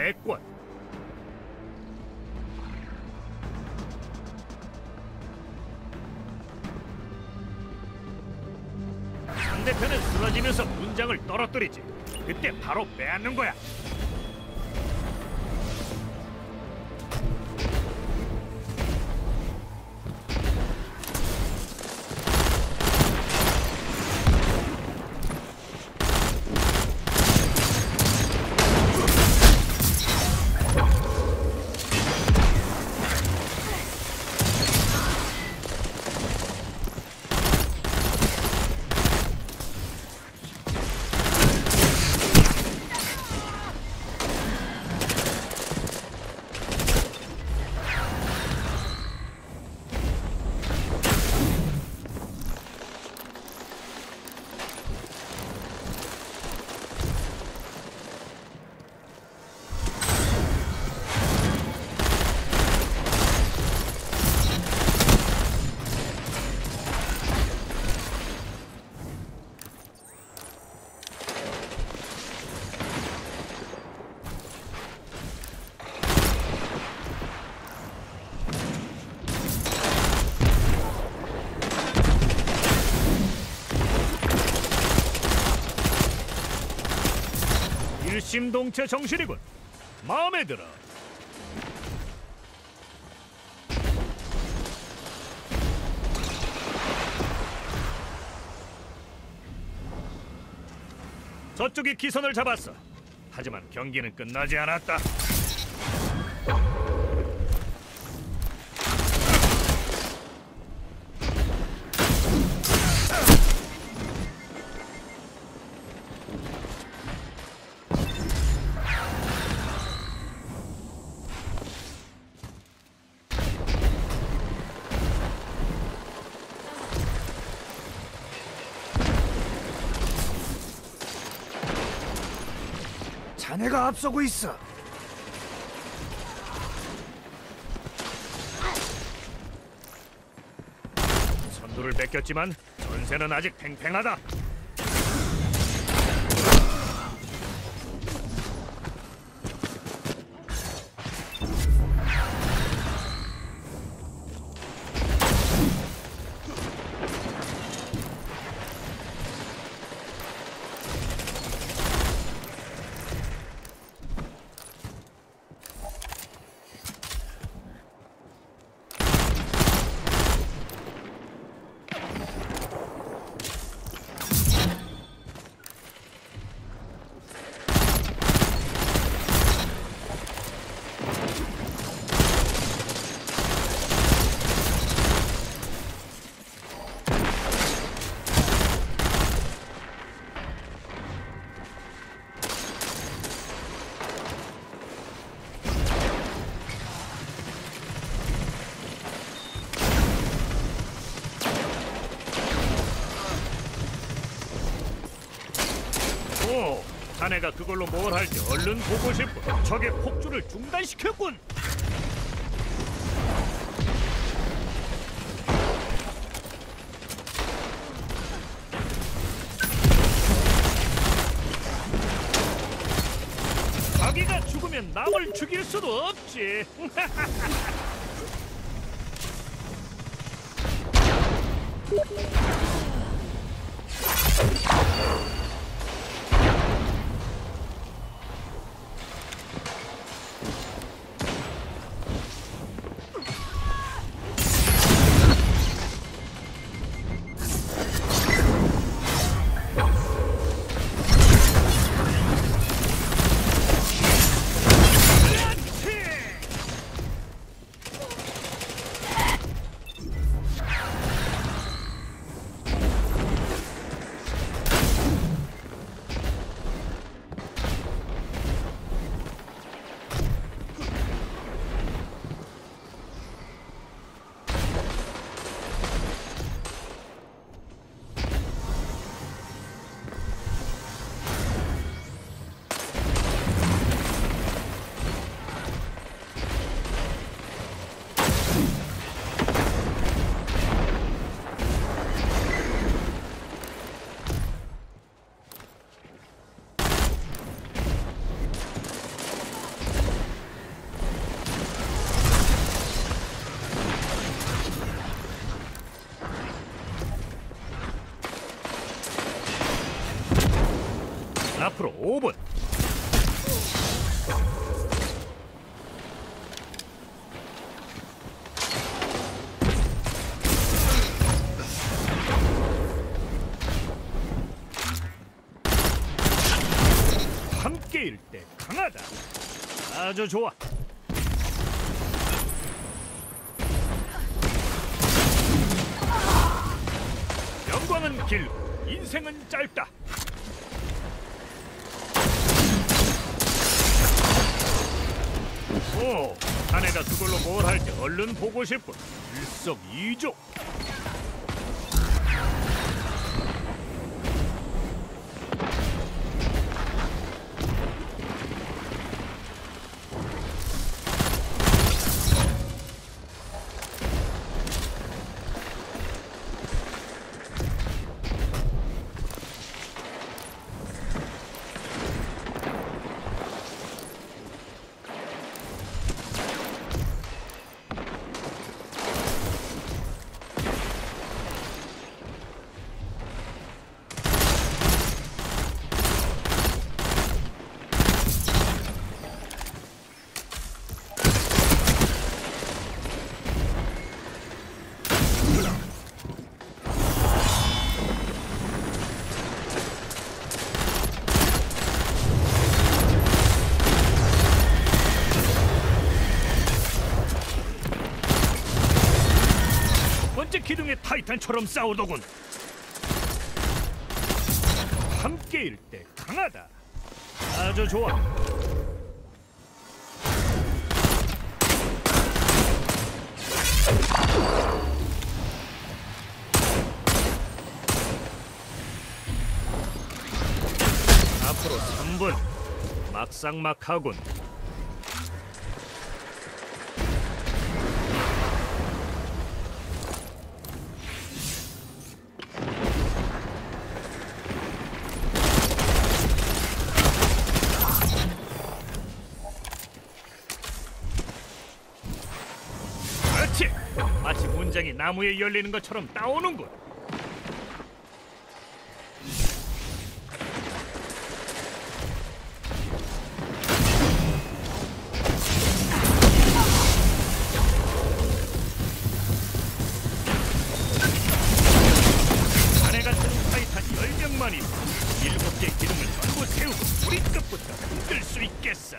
됐군. 상대편은 쓰러지면서 문장을 떨어뜨리지. 그때 바로 빼앗는 거야. 일심동체 정신이군. 마음에 들어. 저쪽이 기선을 잡았어. 하지만 경기는 끝나지 않았다. 자네가 앞서고 있어. 선두를 뺏겼지만 전세는 아직 팽팽하다. 오, 자네가 그걸로 뭘 할지 얼른 보고 싶군. 적의 폭주를 중단시켰군. 자기가 죽으면 남을 죽일 수도 없지. 앞으로 5분. 함께일 때 강하다. 아주 좋아. 영광은 길고 인생은 짧다. 오, 자네가 그걸로 뭘 할지 얼른 보고 싶군. 일석이조. 기둥의 타이탄처럼 싸우더군. 함께일 때 강하다. 아주 좋아. 앞으로 3분. 막상막하군. 마치 문장이 나무에 열리는 것처럼 따오는군. 자네 같은 타이탄 10명만이 7개 기둥을 전부 세우고 우리 끝부터 흔들 수 있겠어.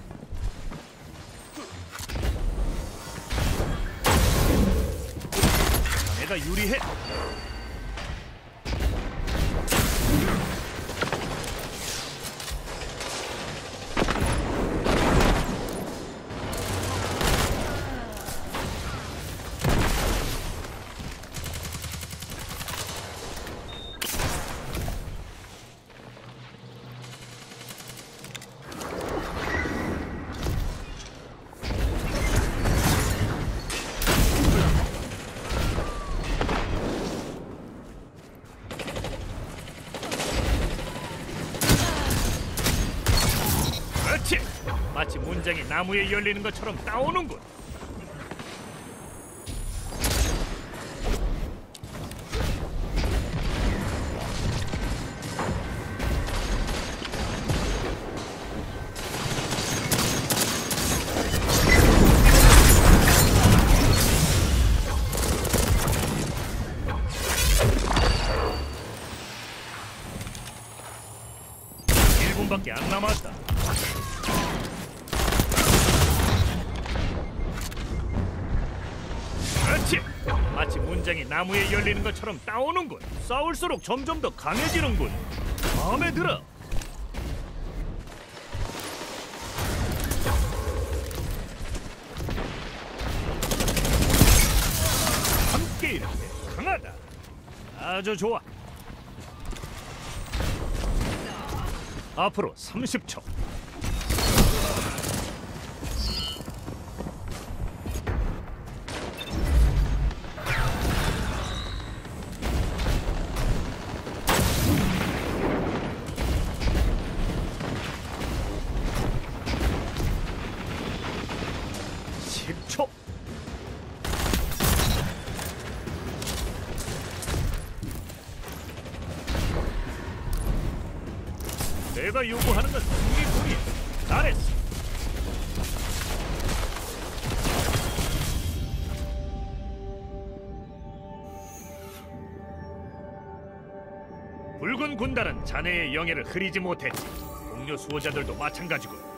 내가 유리해. 마치 문장이 나무에 열리는 것처럼 따오는군. 밖에 안 남았다. 그렇지. 마치 문장이 나무에 열리는 것처럼 따오는군. 싸울수록 점점 더 강해지는군. 마음에 들어. 함께 이렇게 강하다. 아주 좋아. 앞으로 30초. 내가 요구하는 건 승리뿐이야. 잘했어. 붉은 군단은 자네의 영예를 흐리지 못했지. 동료 수호자들도 마찬가지고.